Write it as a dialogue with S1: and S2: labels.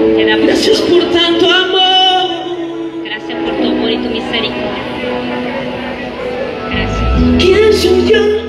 S1: Te damos
S2: Gracias
S1: todo.
S2: por tanto amor.
S1: Gracias por tu amor y tu misericordia. Gracias.
S2: ¿Quién soy yo